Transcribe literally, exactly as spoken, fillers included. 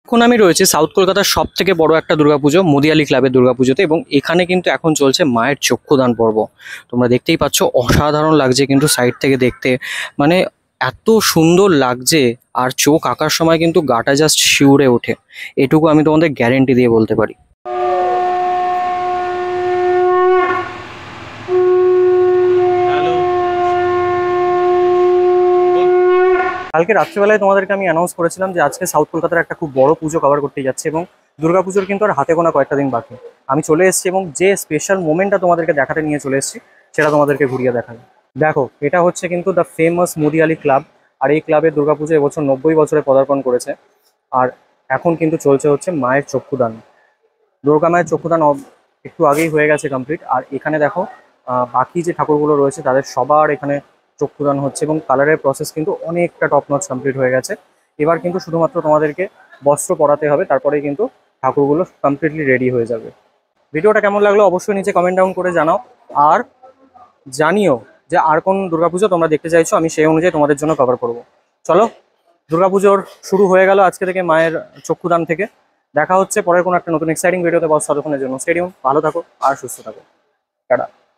এখন আমি রয়েছে সাউথ কলকাতার সব থেকে বড় একটা দুর্গাপুজো মদিয়ালি ক্লাবের দুর্গাপুজোতে, এবং এখানে কিন্তু এখন চলছে মায়ের চক্ষুদান পর্ব। তোমরা দেখতেই পাচ্ছ, অসাধারণ লাগছে কিন্তু সাইড থেকে দেখতে, মানে এত সুন্দর লাগছে। আর চোখ আঁকার সময় কিন্তু গাটা জাস্ট শিউরে ওঠে, এটুকু আমি তোমাদের গ্যারেন্টি দিয়ে বলতে পারি। কালকে রাত্রিবেলায় তোমাদেরকে আমি অ্যানাউন্স করেছিলাম যে আজকে সাউথ কলকাতার একটা খুব বড় পুজো কভার করতে যাচ্ছে, এবং দুর্গাপুজোর কিন্তু আর হাতে গোনা কয়েকটা দিন বাকি। আমি চলে এসেছি এবং যে স্পেশাল মোমেন্টটা তোমাদেরকে দেখাতে নিয়ে চলে এসেছি সেটা তোমাদেরকে ঘুরিয়ে দেখাবো। দেখো, এটা হচ্ছে কিন্তু দ্য ফেমাস মদিয়ালি ক্লাব। আর এই ক্লাবের দুর্গাপুজো এবছর নব্বই বছরে পদার্পণ করেছে। আর এখন কিন্তু চলছে হচ্ছে মায়ের চক্ষুদান। দুর্গা মায়ের চক্ষুদান অব- একটু আগেই হয়ে গেছে কমপ্লিট। আর এখানে দেখো, আহ, বাকি যে ঠাকুরগুলো রয়েছে তাদের সবার এখানে চক্ষুদান হচ্ছে, এবং কালারের প্রসেস কিন্তু অনেকটা টপ নচ কমপ্লিট হয়ে গেছে। এবার কিন্তু শুধুমাত্র তোমাদেরকে বস্ত্র পরাতে হবে, তারপরেই কিন্তু ঠাকুরগুলো কমপ্লিটলি রেডি হয়ে যাবে। ভিডিওটা কেমন লাগলো অবশ্যই নিচে কমেন্ট ডাউন করে জানাও। আর জানিও যে আর কোন দুর্গাপুজো তোমরা দেখতে চাইছো, আমি সেই অনুযায়ী তোমাদের জন্য কভার করব। চলো, দুর্গাপুজোর শুরু হয়ে গেল আজকে থেকে মায়ের চক্ষুদান থেকে। দেখা হচ্ছে পরের কোনো একটা নতুন এক্সাইটিং ভিডিওতে। বস ততক্ষণের জন্য স্টেডিয়াম ভালো থাকো আর সুস্থ থাকো। টাটা।